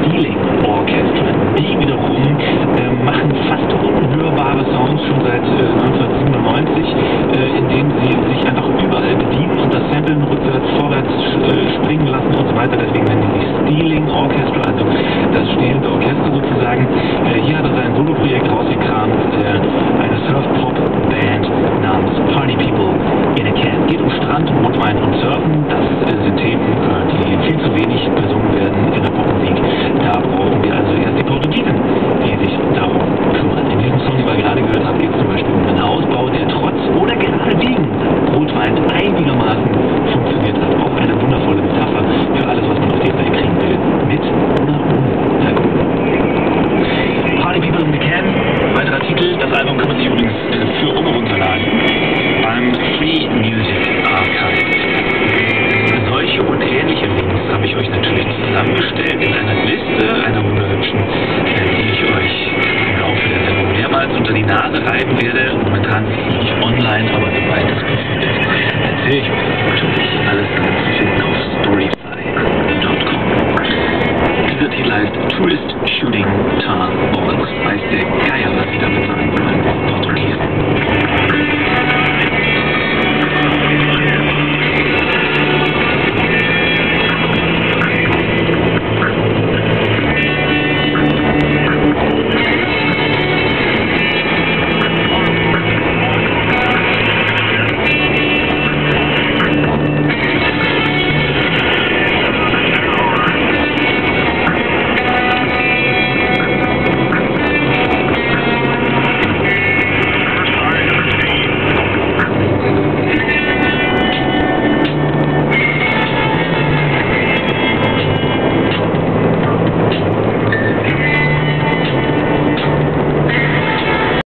Stealing Orchestra. Die wiederum machen fast unhörbare Sounds schon seit 1997, indem sie sich einfach überall bedienen und das Samplen rückwärts, vorwärts springen lassen und so weiter. Deswegen nennen die sich Stealing Orchestra, also das stehlende Orchester sozusagen. Hier hat er sein Soloprojekt rausgekramt, eine Surf-Pop-Band namens Party People in a Can. Geht um Strand, Rotwein und Surfen. Das sind Themen, die viel zu wenig besungen werden in der Popmusik. Da brauchen wir also erst die Portugiesen, die sich darum kümmern. In diesem Song, den wir gerade gehört haben, geht es zum Beispiel um einen Hausbau, der trotz oder gerade wegen Rotwein einigermaßen funktioniert hat. Auch eine wundervolle Metapher für alles, was man auf die Reihe kriegen will. Mit oder ohne Alkohol. Party People in a Can, weiterer Titel. Das Album kann man sich übrigens für Umme runterladen beim Free Music Archive. Solche und ähnliche Links habe ich euch natürlich zusammengestellt in einer Liste, einer wunderhübschen, die ich euch im Laufe der Sendung mehrmals unter die Nase reiben werde. Momentan ist sie nicht online, aber sobald es passiert ist, erzähle ich euch das natürlich. Alles zu finden auf storyfy.com. Dieser Titel heißt Tourist Shooting Tar Balls. Weiß der Geier, was sie damit sagen wollen. Portugiesen.